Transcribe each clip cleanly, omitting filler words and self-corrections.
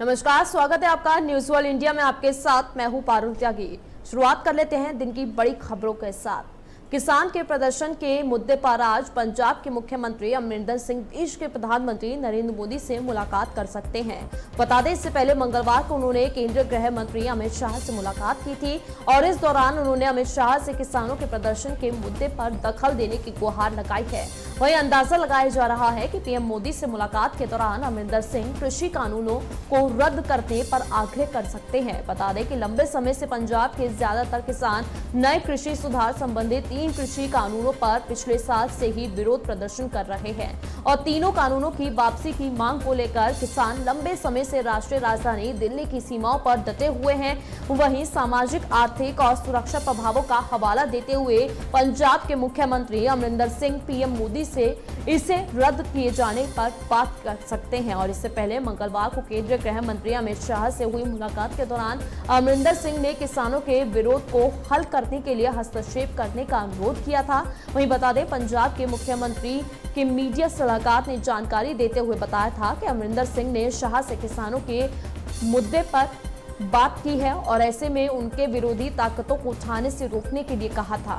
नमस्कार, स्वागत है आपका न्यूज वर्ल्ड इंडिया में। आपके साथ मैं हूं पारुल त्यागी। शुरुआत कर लेते हैं दिन की बड़ी खबरों के साथ। किसान के प्रदर्शन के मुद्दे पर आज पंजाब के मुख्यमंत्री अमरिंदर सिंह देश के प्रधानमंत्री नरेंद्र मोदी से मुलाकात कर सकते हैं। बता दें, इससे पहले मंगलवार को उन्होंने केंद्रीय गृह मंत्री अमित शाह से मुलाकात की थी और इस दौरान उन्होंने अमित शाह से किसानों के प्रदर्शन के मुद्दे पर दखल देने की गुहार लगाई है। वहीं अंदाजा लगाया जा रहा है कि पीएम मोदी से मुलाकात के दौरान अमरिंदर सिंह कृषि कानूनों को रद्द करने पर आग्रह कर सकते हैं। बता दें कि लंबे समय से पंजाब के ज्यादातर किसान नए कृषि सुधार संबंधी 3 कृषि कानूनों पर पिछले साल से ही विरोध प्रदर्शन कर रहे हैं और तीनों कानूनों की वापसी की मांग को लेकर किसान लंबे समय से राष्ट्रीय राजधानी दिल्ली की सीमाओं पर डटे हुए हैं। वहीं सामाजिक, आर्थिक और सुरक्षा प्रभावों का हवाला देते हुए पंजाब के मुख्यमंत्री अमरिंदर सिंह पीएम मोदी से इसे रद्द किए जाने पर बात कर सकते हैं। और इससे पहले मंगलवार को केंद्रीय गृह मंत्री अमित शाह से हुई मुलाकात के दौरान अमरिंदर सिंह ने किसानों के विरोध को हल करने के लिए हस्तक्षेप करने का अनुरोध किया था। वहीं बता दें, पंजाब के मुख्यमंत्री के मीडिया सलाहकार ने जानकारी देते हुए बताया था कि अमरिंदर सिंह ने शाह से किसानों के मुद्दे पर बात की है और ऐसे में उनके विरोधी ताकतों को उठाने से रोकने के लिए कहा था।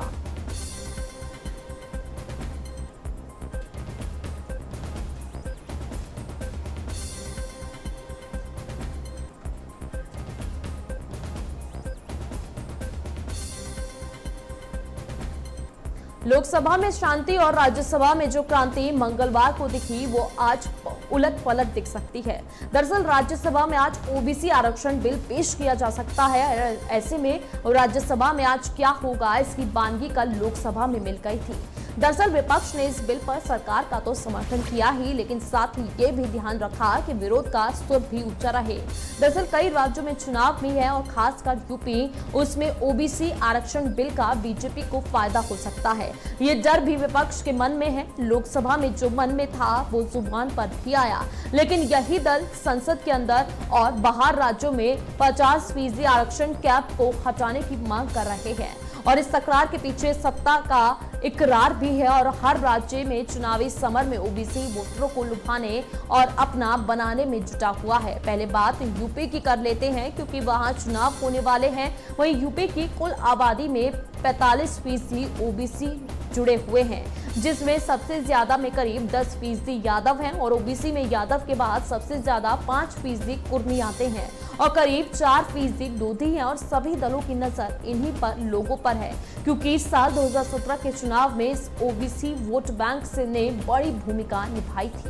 लोकसभा में शांति और राज्यसभा में जो क्रांति मंगलवार को दिखी, वो आज उलट पलट दिख सकती है। दरअसल राज्यसभा में आज ओबीसी आरक्षण बिल पेश किया जा सकता है। ऐसे में राज्यसभा में आज क्या होगा, इसकी बानगी कल लोकसभा में मिल गई थी। दरअसल विपक्ष ने इस बिल पर सरकार का तो समर्थन किया ही, लेकिन साथ ही ये भी ध्यान रखा कि विरोध का स्वर भी ऊंचा रहे। दरअसल कई राज्यों में चुनाव भी है और खासकर यूपी, उसमें ओबीसी आरक्षण बिल का बीजेपी को फायदा हो सकता है। ये डर भी विपक्ष के मन में है। लोकसभा में जो मन में था वो जुबान पर भी आया, लेकिन यही दल संसद के अंदर और बाहर राज्यों में 50% आरक्षण कैप को हटाने की मांग कर रहे हैं और इस तकरार के पीछे सत्ता का इकरार भी है और हर राज्य में चुनावी समर में ओबीसी वोटरों को लुभाने और अपना बनाने में जुटा हुआ है। पहले बात यूपी की कर लेते हैं, क्योंकि वहां चुनाव होने वाले हैं। वहीं यूपी की कुल आबादी में 45% ओबीसी जुड़े हुए हैं, जिसमें सबसे ज्यादा में करीब 10% यादव हैं और ओबीसी में यादव के बाद सबसे ज्यादा 5% कुर्मी आते हैं और करीब 4% लोधी हैं। और सभी दलों की नजर इन्हीं पर लोगों पर है, क्योंकि साल 2017 के चुनाव में इस ओबीसी वोट बैंक ने बड़ी भूमिका निभाई थी।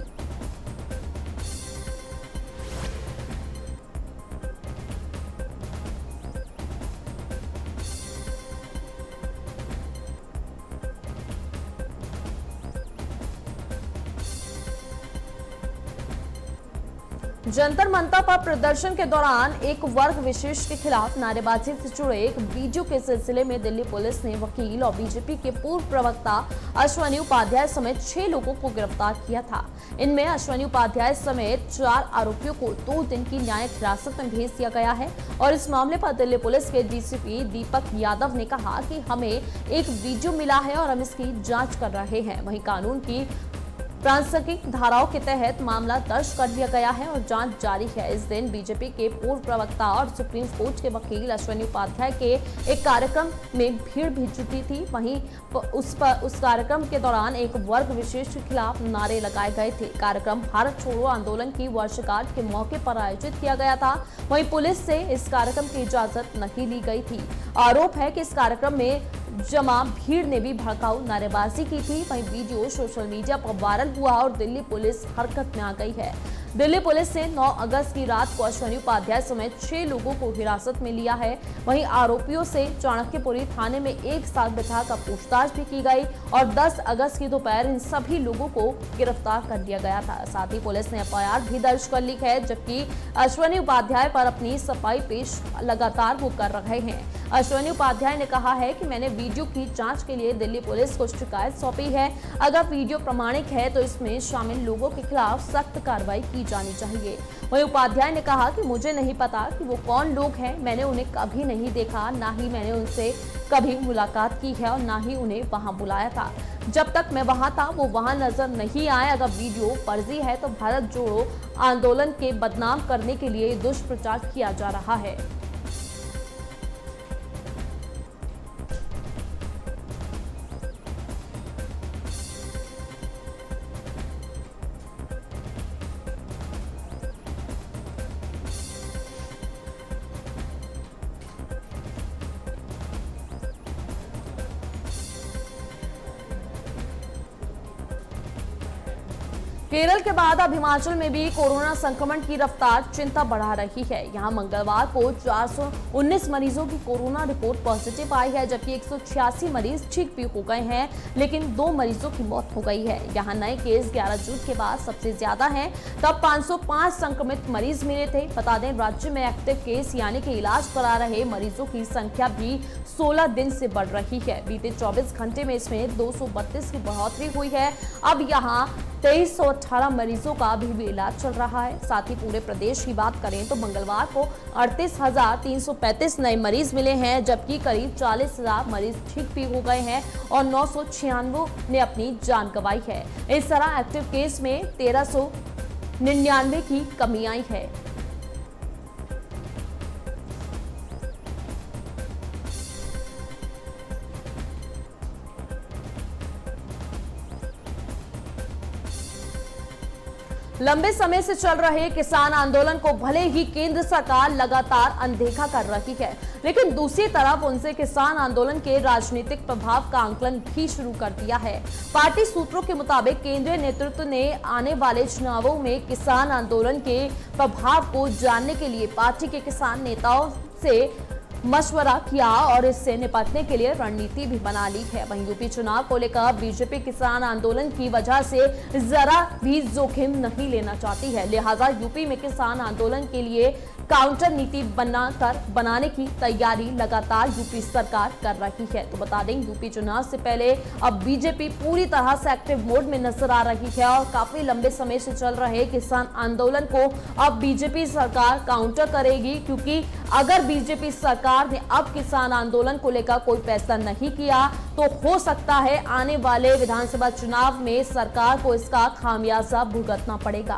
जंतर मंतर पर प्रदर्शन के दौरान एक वर्ग विशेष के खिलाफ नारेबाजी से जुड़े एक वीडियो के सिलसिले में दिल्ली पुलिस ने वकील और बीजेपी के पूर्व प्रवक्ता अश्वनी उपाध्याय समेत 6 लोगों को गिरफ्तार किया था। इनमें अश्वनी उपाध्याय समेत 4 आरोपियों को 2 दिन की न्यायिक हिरासत में भेज दिया गया है और इस मामले पर दिल्ली पुलिस के डीसीपी दीपक यादव ने कहा कि हमें एक वीडियो मिला है और हम इसकी जाँच कर रहे हैं। वहीं कानून की प्रासंगिक धाराओं के तहत मामला दर्ज कर लिया गया है और जांच जारी है। इस दिन बीजेपी के पूर्व प्रवक्ता और सुप्रीम कोर्ट के वकील अश्वनी उपाध्याय के एक कार्यक्रम में भीड़ भी जुटी थी। वहीं उस कार्यक्रम के दौरान एक वर्ग विशेष के खिलाफ नारे लगाए गए थे। कार्यक्रम भारत छोड़ो आंदोलन की वर्षगांठ के मौके पर आयोजित किया गया था। वहीं पुलिस से इस कार्यक्रम की इजाजत नहीं ली गई थी। आरोप है कि इस कार्यक्रम में जमा भीड़ ने भी भड़काऊ नारेबाजी की थी। वहीं वीडियो सोशल मीडिया पर वायरल हुआ और दिल्ली पुलिस हरकत में आ गई है। दिल्ली पुलिस ने 9 अगस्त की रात को अश्वनी उपाध्याय समेत 6 लोगों को हिरासत में लिया है। वहीं आरोपियों से चाणक्यपुरी थाने में एक साथ बिठाकर पूछताछ भी की गई और 10 अगस्त की दोपहर इन सभी लोगों को गिरफ्तार कर लिया गया था। साथ ही पुलिस ने एफआईआर भी दर्ज कर ली है, जबकि अश्वनी उपाध्याय पर अपनी सफाई पेश लगातार वो कर रहे हैं। अश्वनी उपाध्याय ने कहा है कि मैंने वीडियो की जांच के लिए दिल्ली पुलिस को शिकायत सौंपी है। अगर वीडियो प्रमाणिक है तो इसमें शामिल लोगों के खिलाफ सख्त कार्रवाई की जानी चाहिए। वहीं उपाध्याय ने कहा कि मुझे नहीं पता कि वो कौन लोग हैं, मैंने उन्हें कभी नहीं देखा, ना ही मैंने उनसे कभी मुलाकात की है और ना ही उन्हें वहां बुलाया था। जब तक मैं वहां था वो वहां नजर नहीं आए। अगर वीडियो फर्जी है तो भारत जोड़ो आंदोलन के बदनाम करने के लिए दुष्प्रचार किया जा रहा है। केरल के बाद अब हिमाचल में भी कोरोना संक्रमण की रफ्तार चिंता बढ़ा रही है। यहां मंगलवार को 419 मरीजों की कोरोना रिपोर्ट पॉजिटिव आई है, जबकि 186 मरीज ठीक भी हो गए हैं, लेकिन 2 मरीजों की मौत हो गई है। यहां नए केस 11 जून के बाद सबसे ज्यादा हैं। तब 505 संक्रमित मरीज मिले थे। बता दें, राज्य में एक्टिव केस यानी कि इलाज करा रहे मरीजों की संख्या भी 16 दिन से बढ़ रही है। बीते 24 घंटे में इसमें 232 की बढ़ोतरी हुई है। अब यहाँ 2318 मरीजों का अभी भी इलाज चल रहा है। साथ ही पूरे प्रदेश की बात करें तो मंगलवार को 38,335 नए मरीज मिले हैं, जबकि करीब 40,000 मरीज ठीक भी हो गए हैं और 996 ने अपनी जान गंवाई है। इस तरह एक्टिव केस में 1399 की कमी आई है। लंबे समय से चल रहे किसान आंदोलन को भले ही केंद्र सरकार लगातार अनदेखा कर रही है, लेकिन दूसरी तरफ उनसे किसान आंदोलन के राजनीतिक प्रभाव का आंकलन भी शुरू कर दिया है। पार्टी सूत्रों के मुताबिक केंद्रीय नेतृत्व ने आने वाले चुनावों में किसान आंदोलन के प्रभाव को जानने के लिए पार्टी के किसान नेताओं से मशवरा किया और इससे निपटने के लिए रणनीति भी बना ली है। वहीं यूपी चुनाव को लेकर बीजेपी किसान आंदोलन की वजह से जरा भी जोखिम नहीं लेना चाहती है, लिहाजा यूपी में किसान आंदोलन के लिए काउंटर नीति बनाने की तैयारी लगातार यूपी सरकार कर रही है। तो बता दें, यूपी चुनाव से पहले अब बीजेपी पूरी तरह से एक्टिव मोड में नजर आ रही है और काफी लंबे समय से चल रहे किसान आंदोलन को अब बीजेपी सरकार काउंटर करेगी, क्योंकि अगर बीजेपी सरकार ने अब किसान आंदोलन को लेकर कोई फैसला नहीं किया तो हो सकता है आने वाले विधानसभा चुनाव में सरकार को इसका खामियाजा भुगतना पड़ेगा।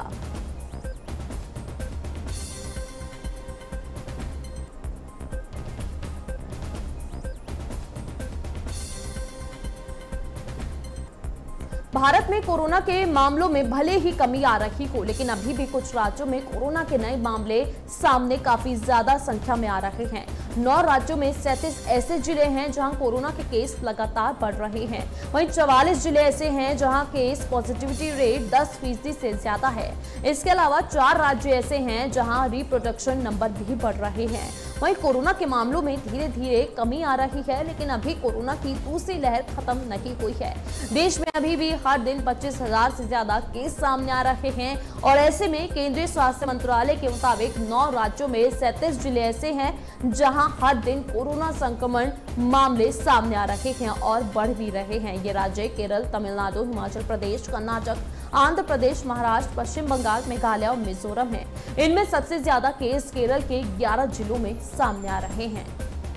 भारत में कोरोना के मामलों में भले ही कमी आ रही हो, लेकिन अभी भी कुछ राज्यों में कोरोना के नए मामले सामने काफी ज्यादा संख्या में आ रहे हैं। 9 राज्यों में 37 ऐसे जिले हैं जहां कोरोना के केस लगातार बढ़ रहे हैं। वहीं 44 जिले ऐसे हैं जहां केस पॉजिटिविटी रेट 10% से ज्यादा है। इसके अलावा 4 राज्य ऐसे हैं जहां रिप्रोडक्शन नंबर भी बढ़ रहे हैं। वहीं कोरोना के मामलों में धीरे धीरे कमी आ रही है, लेकिन अभी कोरोना की दूसरी लहर खत्म नहीं हुई है। देश में अभी भी हर दिन 25,000 से ज्यादा केस सामने आ रहे हैं और ऐसे में केंद्रीय स्वास्थ्य मंत्रालय के मुताबिक 9 राज्यों में 37 जिले ऐसे हैं जहां हर दिन कोरोना संक्रमण मामले सामने आ रहे हैं और बढ़ भी रहे हैं। ये राज्य केरल, तमिलनाडु, हिमाचल प्रदेश, कर्नाटक, आंध्र प्रदेश, महाराष्ट्र, पश्चिम बंगाल, मेघालय और मिजोरम है। इनमें सबसे ज्यादा केस केरल के 11 जिलों में सामने आ रहे हैं।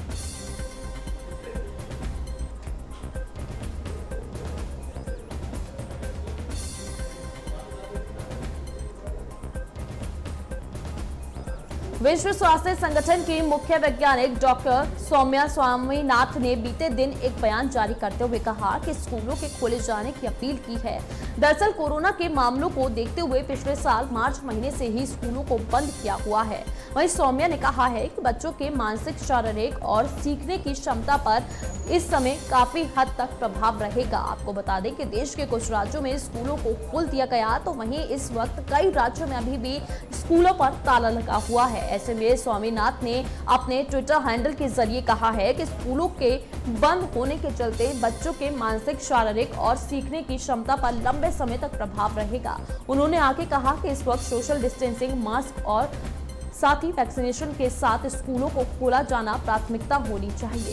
विश्व स्वास्थ्य संगठन की मुख्य वैज्ञानिक डॉक्टर सौम्या स्वामीनाथन ने बीते दिन एक बयान जारी करते हुए कहा कि स्कूलों के खोले जाने की अपील की है। दरअसल कोरोना के मामलों को देखते हुए पिछले साल मार्च महीने से ही स्कूलों को बंद किया हुआ है। वहीं सौम्या ने कहा है कि बच्चों के मानसिक, शारीरिक और सीखने की क्षमता पर इस समय काफी हद तक प्रभाव रहेगा। आपको बता दें कि देश के कुछ राज्यों में स्कूलों को खोल दिया गया, तो वहीं इस वक्त कई राज्यों में अभी भी स्कूलों पर ताला लगा हुआ है। ऐसे में स्वामीनाथन ने अपने ट्विटर हैंडल के जरिए कहा है कि स्कूलों के बंद होने के चलते बच्चों के मानसिक, शारीरिक और सीखने की क्षमता पर लंबे समय तक प्रभाव रहेगा। उन्होंने आगे कहा कि इस वक्त सोशल डिस्टेंसिंग, मास्क और साथ ही वैक्सीनेशन के साथ स्कूलों को खोला जाना प्राथमिकता होनी चाहिए।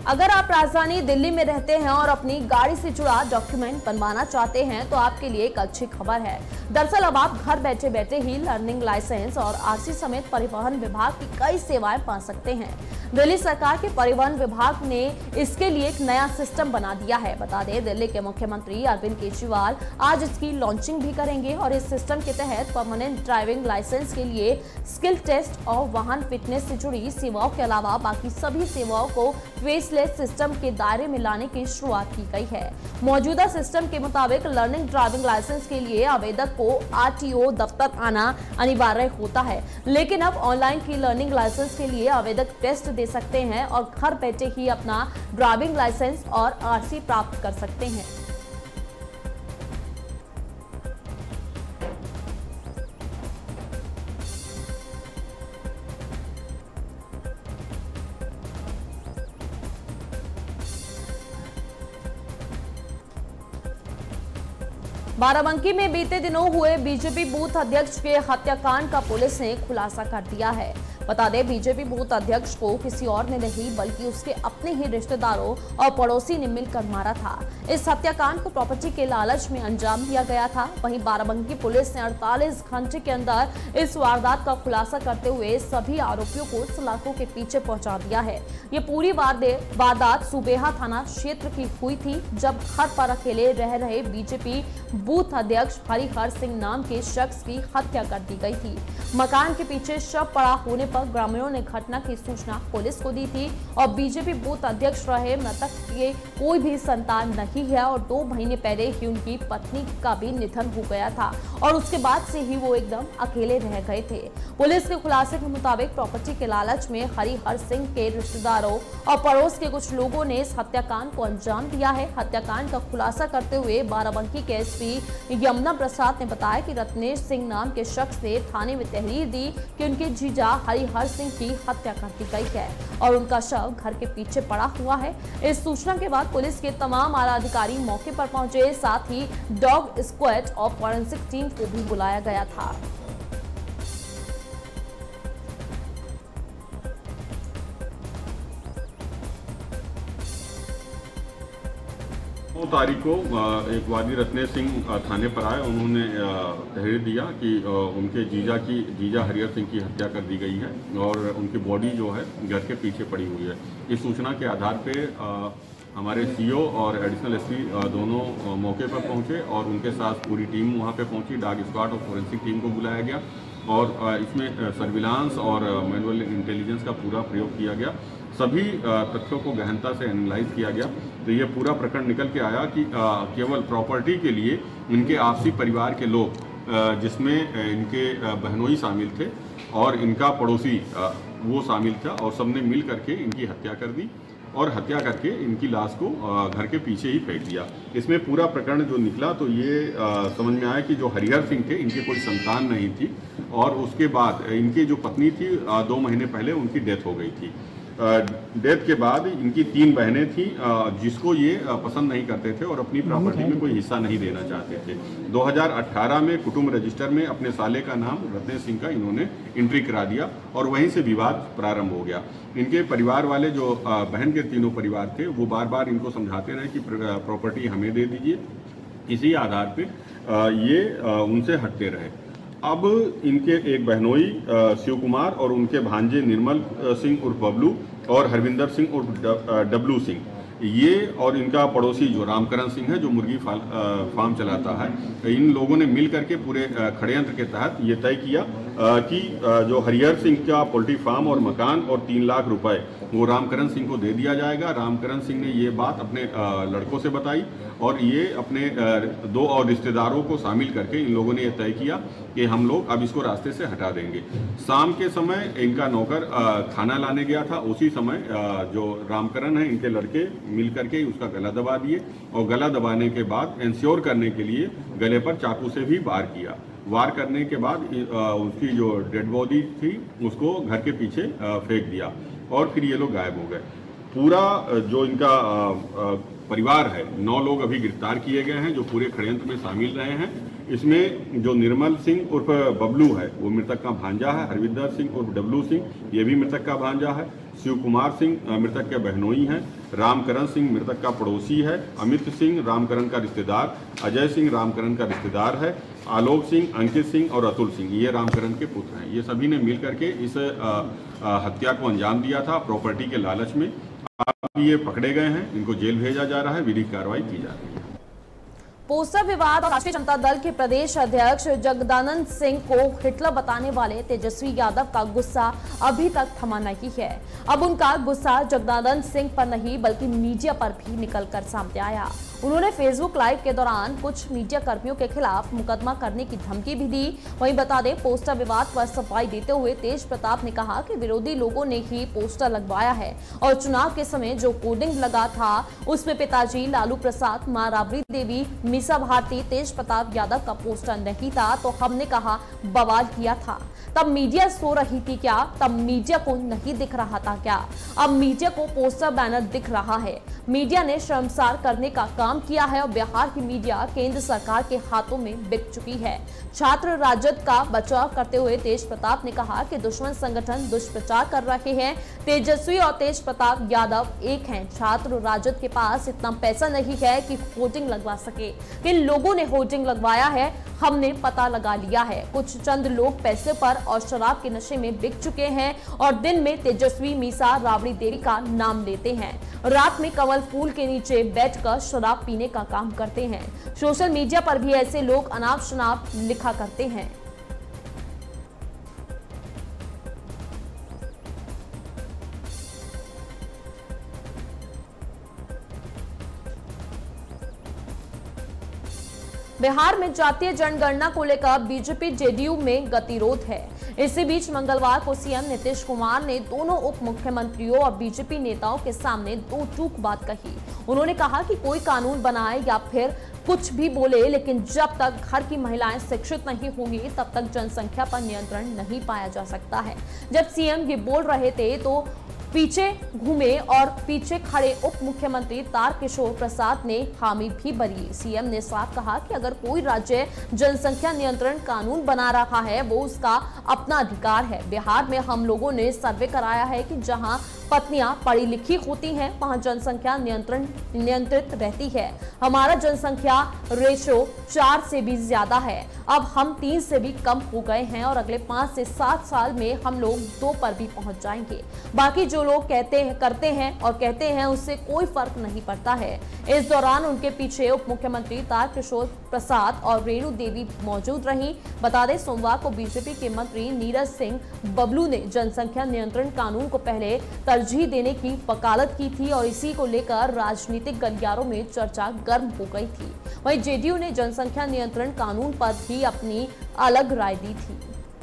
अगर आप राजधानी दिल्ली में रहते हैं और अपनी गाड़ी से जुड़ा डॉक्यूमेंट बनवाना चाहते हैं तो आपके लिए एक अच्छी खबर है। दरअसल अब आप घर बैठे बैठे ही लर्निंग लाइसेंस और आरसी समेत परिवहन विभाग की कई सेवाएं पा सकते हैं। दिल्ली सरकार के परिवहन विभाग ने इसके लिए एक नया सिस्टम बना दिया है। बता दें, दिल्ली के मुख्यमंत्री अरविंद केजरीवाल आज इसकी लॉन्चिंग भी करेंगे और इस सिस्टम के तहत परमानेंट ड्राइविंग लाइसेंस के लिए स्किल टेस्ट और वाहन फिटनेस से जुड़ी सेवाओं के अलावा बाकी सभी सेवाओं को फेसलेस सिस्टम के दायरे में लाने की शुरुआत की गई है। मौजूदा सिस्टम के मुताबिक लर्निंग ड्राइविंग लाइसेंस के लिए आवेदक को आरटीओ दफ्तर आना अनिवार्य होता है, लेकिन अब ऑनलाइन की लर्निंग लाइसेंस के लिए आवेदक टेस्ट दे सकते हैं और घर बैठे ही अपना ड्राइविंग लाइसेंस और आरसी प्राप्त कर सकते हैं। बाराबंकी में बीते दिनों हुए बीजेपी बूथ अध्यक्ष के हत्याकांड का पुलिस ने खुलासा कर दिया है। बता दें, बीजेपी बूथ अध्यक्ष को किसी और ने नहीं बल्कि उसके अपने ही रिश्तेदारों और पड़ोसी ने मिलकर मारा था। इस हत्याकांड को प्रॉपर्टी के लालच में अंजाम दिया गया था। वहीं बाराबंकी पुलिस ने 48 घंटे के अंदर इस वारदात का खुलासा करते हुए सभी आरोपियों को सलाखों के पीछे पहुंचा दिया है। ये पूरी वारदात सुबेहा थाना क्षेत्र की हुई थी, जब घर पर अकेले रह रहे बीजेपी बूथ अध्यक्ष हरिहर सिंह नाम के शख्स की हत्या कर दी गई थी। मकान के पीछे शव पड़ा होने पर ग्रामीणों ने घटना की सूचना पुलिस को दी थी और बीजेपी बूथ अध्यक्ष रहे मृतक के कोई भी संतान नहीं है और 2 महीने पहले ही उनकी पत्नी का भी निधन हो गया था और उसके बाद से ही वो एकदम अकेले रह गए थे। पुलिस के खुलासे के मुताबिक प्रॉपर्टी के लालच में हरिहर सिंह के रिश्तेदारों और पड़ोस के कुछ लोगों ने इस हत्याकांड को अंजाम दिया है। हत्याकांड का खुलासा करते हुए बाराबंकी के एसपी यमुना प्रसाद ने बताया कि रत्नेश सिंह नाम के शख्स ने थाने में तहरीर दी कि उनके जीजा हरिहर सिंह की हत्या कर दी गई है और उनका शव घर के पीछे पड़ा हुआ है। इस सूचना के बाद पुलिस के तमाम आला अधिकारी मौके पर पहुंचे, साथ ही डॉग स्क्वाड और फॉरेंसिक टीम को भी बुलाया गया था। तारीख को एक वादी रत्नेश सिंह थाने पर आए। उन्होंने तहरीर दिया कि उनके जीजा हरिहर सिंह की हत्या कर दी गई है और उनकी बॉडी जो है घर के पीछे पड़ी हुई है। इस सूचना के आधार पे हमारे सीओ और एडिशनल एसपी दोनों मौके पर पहुंचे और उनके साथ पूरी टीम वहां पे पहुंची। डॉग स्क्वाड और फोरेंसिक टीम को बुलाया गया और इसमें सर्विलांस और मैनुअल इंटेलिजेंस का पूरा प्रयोग किया गया। सभी तथ्यों को गहनता से एनालाइज किया गया तो ये पूरा प्रकरण निकल के आया कि केवल प्रॉपर्टी के लिए इनके आपसी परिवार के लोग, जिसमें इनके बहनोई शामिल थे और इनका पड़ोसी वो शामिल था और सबने मिल करके इनकी हत्या कर दी और हत्या करके इनकी लाश को घर के पीछे ही फेंक दिया। इसमें पूरा प्रकरण जो निकला तो ये समझ में आया कि जो हरिहर सिंह थे इनके कोई संतान नहीं थी और उसके बाद इनकी जो पत्नी थी 2 महीने पहले उनकी डेथ हो गई थी। डेथ के बाद इनकी 3 बहनें थी जिसको ये पसंद नहीं करते थे और अपनी प्रॉपर्टी में कोई हिस्सा नहीं देना चाहते थे। 2018 में कुटुंब रजिस्टर में अपने साले का नाम रत्नेश सिंह का इन्होंने एंट्री करा दिया और वहीं से विवाद प्रारंभ हो गया। इनके परिवार वाले जो बहन के तीनों परिवार थे वो बार बार इनको समझाते रहे कि प्रॉपर्टी हमें दे दीजिए। इसी आधार पर ये उनसे हटते रहे। अब इनके एक बहनोई शिव कुमार और उनके भांजे निर्मल सिंह उर्फ बबलू और हरविंदर सिंह उर्फ डब्लू सिंह, ये और इनका पड़ोसी जो रामकरण सिंह है जो मुर्गी फार्म चलाता है, इन लोगों ने मिल करके पूरे षड्यंत्र के तहत ये तय किया कि जो हरिहर सिंह का पोल्ट्री फार्म और मकान और 3 लाख रुपए वो रामकरण सिंह को दे दिया जाएगा। रामकरण सिंह ने ये बात अपने लड़कों से बताई और ये अपने 2 और रिश्तेदारों को शामिल करके इन लोगों ने ये तय किया कि हम लोग अब इसको रास्ते से हटा देंगे। शाम के समय इनका नौकर खाना लाने गया था, उसी समय जो रामकरण है इनके लड़के मिल करके उसका गला दबा दिए और गला दबाने के बाद इंश्योर करने के लिए गले पर चाकू से भी वार किया। वार करने के बाद उसकी जो डेड बॉडी थी उसको घर के पीछे फेंक दिया और फिर ये लोग गायब हो गए। पूरा जो इनका परिवार है 9 लोग अभी गिरफ्तार किए गए हैं जो पूरे षड्यंत्र में शामिल रहे हैं। इसमें जो निर्मल सिंह उर्फ बबलू है वो मृतक का भांजा है, हरविंदर सिंह उर्फ डब्लू सिंह ये भी मृतक का भांजा है, शिव कुमार सिंह मृतक के बहनोई हैं, रामकरण सिंह मृतक का पड़ोसी है, अमित सिंह रामकरण का रिश्तेदार, अजय सिंह रामकरण का रिश्तेदार है, आलोक सिंह, अंकित सिंह और अतुल सिंह ये रामकरण के पुत्र हैं। ये सभी ने मिल करके इस हत्या को अंजाम दिया था प्रॉपर्टी के लालच में। अब ये पकड़े गए हैं, इनको जेल भेजा जा रहा है, विधिक कार्रवाई की जा रही है। पोस्टर विवाद और राष्ट्रीय जनता दल के प्रदेश अध्यक्ष जगदानंद सिंह को हिटलर बताने वाले तेजस्वी यादव का गुस्सा अभी तक थमा नहीं है। अब उनका गुस्सा जगदानंद सिंह पर नहीं बल्कि मीडिया पर भी निकलकर सामने आया। उन्होंने फेसबुक लाइव के दौरान कुछ मीडिया कर्मियों के खिलाफ मुकदमा करने की धमकी भी दी। वहीं बता दें, पोस्टर विवाद पर सफाई देते हुए तेज प्रताप ने कहा कि विरोधी लोगों ने ही पोस्टर लगवाया है और चुनाव के समय जो कोडिंग लगा था उसमें पिताजी लालू प्रसाद, मां राबड़ी देवी, मीसा भारती, तेज प्रताप यादव का पोस्टर नहीं था तो हमने कहा बवाल किया था। तब मीडिया सो रही थी क्या? तब मीडिया को नहीं दिख रहा था क्या? अब मीडिया को पोस्टर बैनर दिख रहा है। मीडिया ने शर्मसार करने का काम किया है और बिहार की मीडिया केंद्र सरकार के हाथों में बिक चुकी है। छात्र राजद का बचाव करते हुए तेज प्रताप ने कहा कि दुश्मन संगठन दुष्प्रचार कर रहे हैं। तेजस्वी और तेज प्रताप यादव एक हैं। छात्र राजद के पास इतना पैसा नहीं है कि होर्डिंग लगवा सके। किन लोगों ने होर्डिंग लगवाया है हमने पता लगा लिया है। कुछ चंद लोग पैसे पर और शराब के नशे में बिक चुके हैं और दिन में तेजस्वी, मीसा, राबड़ी देवी का नाम लेते हैं, रात में कमल फूल के नीचे बैठकर शराब पीने का काम करते हैं। सोशल मीडिया पर भी ऐसे लोग अनाप शनाप लिखा करते हैं। बिहार में जातीय जनगणना को लेकर बीजेपी जेडीयू में गतिरोध है। इसी बीच मंगलवार को सीएम नीतीश कुमार ने दोनों उप मुख्यमंत्रियों और बीजेपी नेताओं के सामने दो टूक बात कही। उन्होंने कहा कि कोई कानून बनाए या फिर कुछ भी बोले, लेकिन जब तक घर की महिलाएं शिक्षित नहीं होंगी तब तक जनसंख्या पर नियंत्रण नहीं पाया जा सकता है। जब सीएम ये बोल रहे थे तो पीछे घूमे और पीछे खड़े उप मुख्यमंत्री तारकिशोर प्रसाद ने हामी भी भरी। सीएम ने साफ कहा कि अगर कोई राज्य जनसंख्या नियंत्रण कानून बना रहा है वो उसका अपना अधिकार है। बिहार में हम लोगों ने सर्वे कराया है कि जहां पत्नियां पढ़ी लिखी होती हैं वहां जनसंख्या नियंत्रित रहती है। हमारा जनसंख्या रेशो 4 से भी ज्यादा है। अब हम 3 से भी कम हो गए हैं और अगले 5 से 7 साल में हम लोग 2 पर भी पहुंच जाएंगे। बाकी जो लोग करते हैं उससे कोई फर्क नहीं पड़ता है। इस दौरान उनके पीछे उप मुख्यमंत्री तारकिशोर प्रसाद और रेणु देवी मौजूद रहीं। बता दें, सोमवार को बीजेपी के मंत्री नीरज सिंह बबलू ने जनसंख्या नियंत्रण कानून को पहले तरजीह देने की वकालत की थी और इसी को लेकर राजनीतिक गलियारों में चर्चा गर्म हो गई थी। वहीं जेडीयू ने जनसंख्या नियंत्रण कानून पर भी अपनी अलग राय दी थी।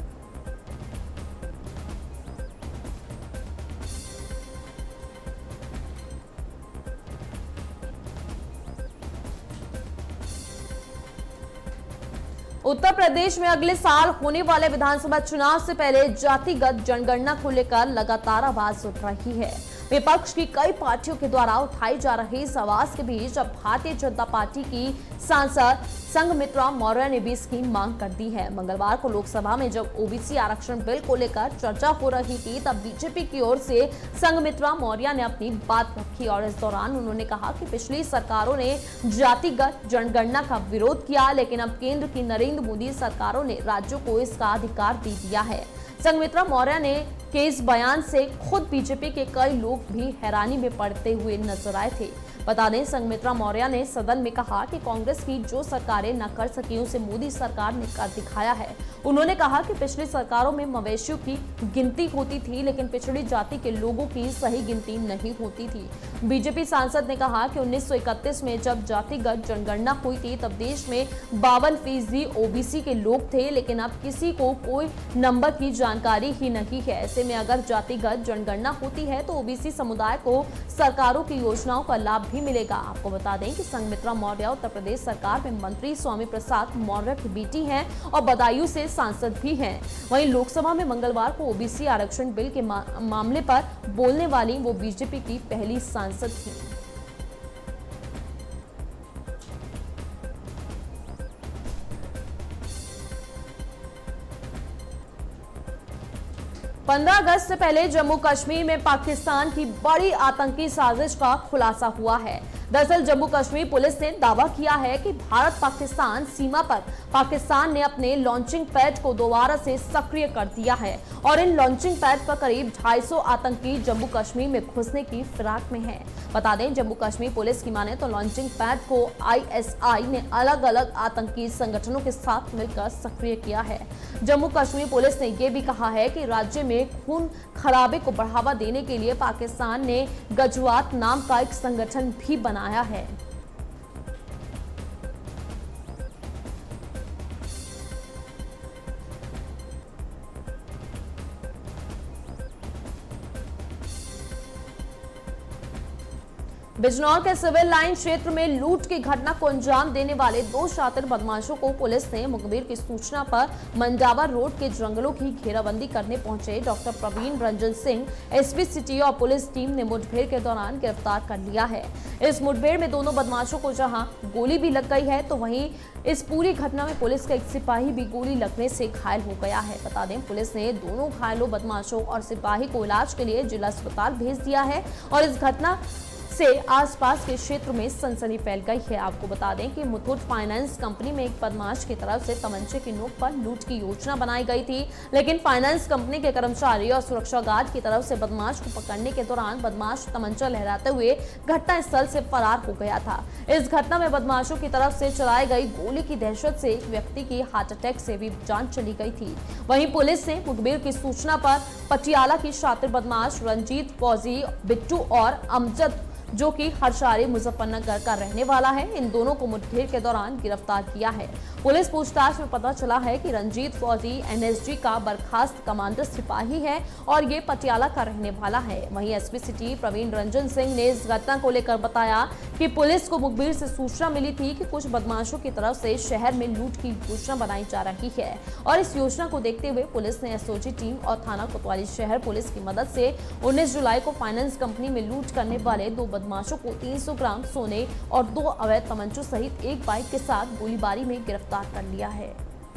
उत्तर प्रदेश में अगले साल होने वाले विधानसभा चुनाव से पहले जातिगत जनगणना को लेकर लगातार आवाज उठ रही है। विपक्ष की कई पार्टियों के द्वारा उठाई जा रही इस आवाज के बीच अब भारतीय जनता पार्टी की सांसद संघमित्रा मौर्य ने भी इसकी मांग कर दी है। मंगलवार को लोकसभा में जब ओबीसी आरक्षण बिल को लेकर चर्चा हो रही थी तब बीजेपी की ओर से संघमित्रा मौर्य ने अपनी बात रखी और इस दौरान उन्होंने कहा कि पिछली सरकारों ने जातिगत जनगणना का विरोध किया, लेकिन अब केंद्र की नरेंद्र मोदी सरकारों ने राज्यों को इसका अधिकार दे दिया है। संघमित्रा मौर्य ने के इस बयान से खुद बीजेपी के कई लोग भी हैरानी में पड़ते हुए नजर आए थे। बता दें, संघमित्रा मौर्य ने सदन में कहा कि कांग्रेस की जो सरकारें न कर सकी उसे मोदी सरकार ने कर दिखाया है। उन्होंने कहा कि पिछली सरकारों में मवेशियों की गिनती होती थी लेकिन पिछड़ी जाति के लोगों की सही गिनती नहीं होती थी। बीजेपी सांसद ने कहा कि 1931 में जब जातिगत जनगणना हुई थी तब देश में 52% ओबीसी के लोग थे, लेकिन अब किसी को कोई नंबर की जानकारी ही नहीं है। ऐसे में अगर जातिगत जनगणना होती है तो ओबीसी समुदाय को सरकारों की योजनाओं का लाभ भी मिलेगा। आपको बता दें कि संघमित्रा मौर्य उत्तर प्रदेश सरकार में मंत्री स्वामी प्रसाद मौर्य की बेटी हैं और बदायूं से सांसद भी हैं। वहीं लोकसभा में मंगलवार को ओबीसी आरक्षण बिल के मामले पर बोलने वाली वो बीजेपी की पहली सांसद थी। 15 अगस्त से पहले जम्मू कश्मीर में पाकिस्तान की बड़ी आतंकी साजिश का खुलासा हुआ है। दरअसल जम्मू कश्मीर पुलिस ने दावा किया है कि भारत पाकिस्तान सीमा पर पाकिस्तान ने अपने लॉन्चिंग पैड को दोबारा से सक्रिय कर दिया है और इन लॉन्चिंग पैड पर करीब 250 आतंकी जम्मू कश्मीर में घुसने की फिराक में हैं। बता दें, जम्मू कश्मीर पुलिस की माने तो लॉन्चिंग पैड को ISI ने अलग अलग आतंकी संगठनों के साथ मिलकर सक्रिय किया है। जम्मू कश्मीर पुलिस ने यह भी कहा है कि राज्य में खून खराबे को बढ़ावा देने के लिए पाकिस्तान ने गजवात नाम का एक संगठन भी बनाया है। बिजनौर के सिविल लाइन क्षेत्र में लूट की घटना को अंजाम देने वाले 2 शातिर बदमाशों को पुलिस ने मुखबिर की सूचना पर मंडावा रोड के जंगलों की घेराबंदी करने पहुंचे doctor Praveen Ranjan Singh SP city और पुलिस टीम ने मुठभेड़ के दौरान गिरफ्तार कर लिया है। इस मुठभेड़ में दोनों बदमाशों को जहां गोली भी लग गई है तो वहीं इस पूरी घटना में पुलिस का एक सिपाही भी गोली लगने से घायल हो गया है। बता दें, पुलिस ने दोनों घायलों बदमाशों और सिपाही को इलाज के लिए जिला अस्पताल भेज दिया है और इस घटना से आसपास के क्षेत्र में सनसनी फैल गई है। आपको बता दें कि मुथूट फाइनेंस कंपनी में एक बदमाश की तरफ से तमंचे की नोक पर लूट की योजना बनाई गई थी, लेकिन फाइनेंस कंपनी के कर्मचारी और सुरक्षा गार्ड की तरफ से बदमाश को पकड़ने के दौरान बदमाश तमंचा लहराते हुए घटनास्थल से फरार हो गया था। इस घटना में बदमाशों की तरफ से चलाई गई गोली की दहशत से एक व्यक्ति की हार्ट अटैक से भी जान चली गई थी। वहीं पुलिस ने मुखबिर की सूचना पर पटियाला की शातिर बदमाश रंजीत, फौजी, बिट्टू और अमजद जो कि हरसारी मुजफ्फरनगर का रहने वाला है, इन दोनों को मुठभेड़ के दौरान गिरफ्तार किया है। पुलिस पूछताछ में पता चला है कि रंजीत फौजी NSG का बर्खास्त कमांडर सिपाही है और ये पटियाला का रहने वाला है। वहीं एसपी सिटी प्रवीण रंजन सिंह ने इस घटना को लेकर बताया कि पुलिस को मुखबिर से सूचना मिली थी कि कुछ बदमाशों की तरफ से शहर में लूट की योजना बनाई जा रही है और इस योजना को देखते हुए पुलिस ने SOG टीम और थाना कोतवाली शहर पुलिस की मदद से 19 जुलाई को फाइनेंस कंपनी में लूट करने वाले 2 बदमाशों को 300 ग्राम सोने और 2 अवैध तमंचों सहित एक बाइक के साथ गोलीबारी में गिरफ्तार कर लिया है।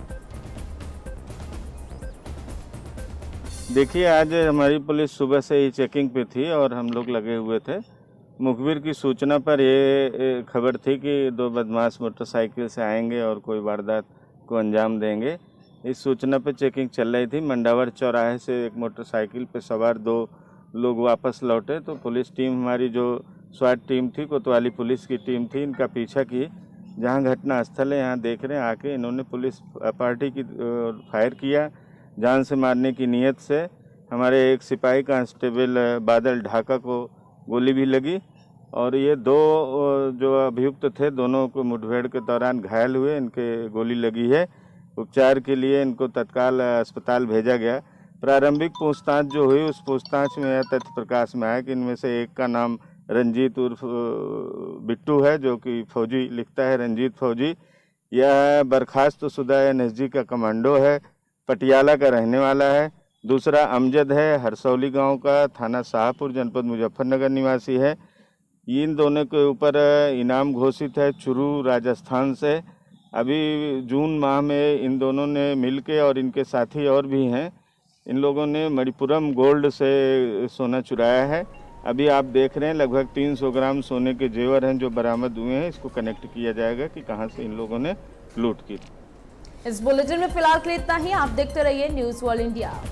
देखिए, आज हमारी पुलिस सुबह से ही चेकिंग पे थी और हम लोग लगे हुए थे। मुखबिर की सूचना पर ये खबर थी कि 2 बदमाश मोटरसाइकिल से आएंगे और कोई वारदात को अंजाम देंगे। इस सूचना पर चेकिंग चल रही थी। मंडावर चौराहे से एक मोटरसाइकिल पर सवार 2 लोग वापस लौटे तो पुलिस टीम, हमारी जो स्वाट टीम थी, कोतवाली पुलिस की टीम थी, इनका पीछा की। जहां घटना स्थल है यहाँ देख रहे हैं, आके इन्होंने पुलिस पार्टी की फायर किया जान से मारने की नीयत से। हमारे एक सिपाही कांस्टेबल बादल ढाका को गोली भी लगी और ये 2 जो अभियुक्त थे, दोनों को मुठभेड़ के दौरान घायल हुए, इनके गोली लगी है। उपचार के लिए इनको तत्काल अस्पताल भेजा गया। प्रारंभिक पूछताछ जो हुई, उस पूछताछ में यह तथ्य प्रकाश में आया कि इनमें से एक का नाम रंजीत उर्फ बिट्टू है, जो कि फौजी लिखता है, रंजीत फौजी। यह बर्खास्त शुदा NSG का कमांडो है, पटियाला का रहने वाला है। दूसरा अमजद है, हरसौली गांव का, थाना शाहपुर, जनपद मुजफ्फरनगर निवासी है। इन दोनों के ऊपर इनाम घोषित है चुरू, राजस्थान से। अभी जून माह में इन दोनों ने मिलके और इनके साथी और भी हैं, इन लोगों ने मणिपुरम गोल्ड से सोना चुराया है। अभी आप देख रहे हैं लगभग 300 ग्राम सोने के जेवर हैं जो बरामद हुए हैं। इसको कनेक्ट किया जाएगा कि कहां से इन लोगों ने लूट की। इस बुलेटिन में फिलहाल के लिए इतना ही। आप देखते रहिए न्यूज़ वर्ल्ड इंडिया।